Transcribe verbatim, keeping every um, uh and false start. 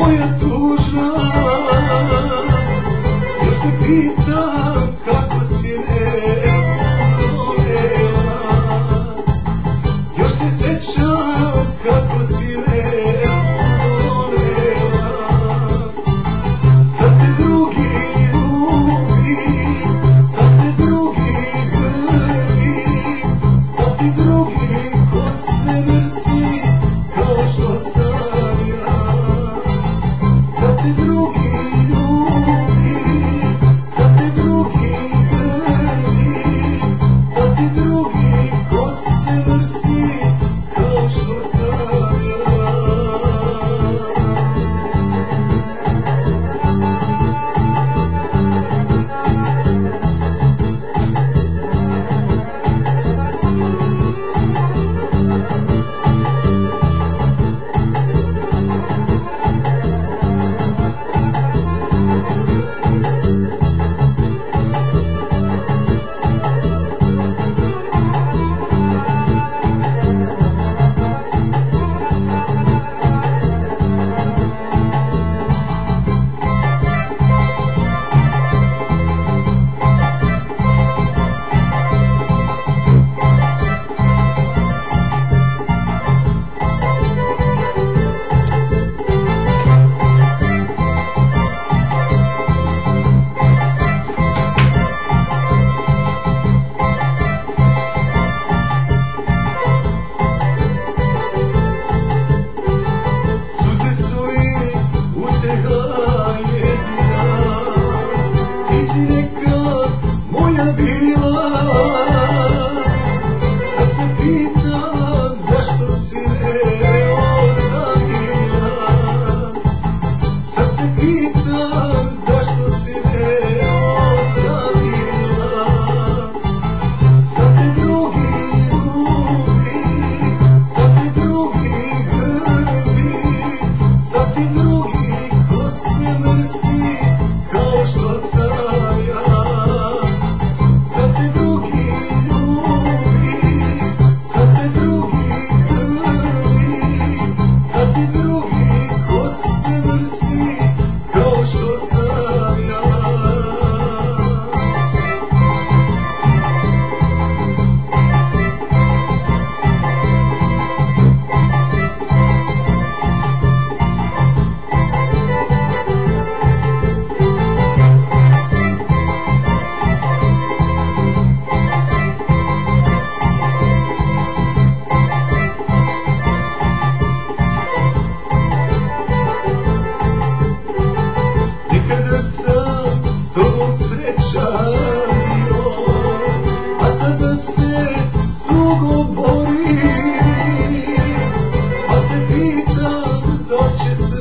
moja tužna, još se pitam kako si me voljela, još se sjećam kako si me voljela. Sad te drugi ljubi, sad te drugi grli, sad ti drugi ko se mrsi kao što sam ja. Sad te drugi ljubi, sad te drugi grli, sad ti drugi ko se mrsi kao što sam ja. Ti si nekad moja bila, sad se pitam zašto si me ostavila. Sad se pitam zašto si me ostavila. Sad te drugi ljubi, sad te drugi grli, sad ti drugi ko se mrsi kao što sam ja. Sad te drugi ljubi, sad te drugi grli, sad ti drugi ko se mrsi kao što sam ja. Nekada sam s tobom srećan bio, a sada se s tugom borim, pa se pitam da će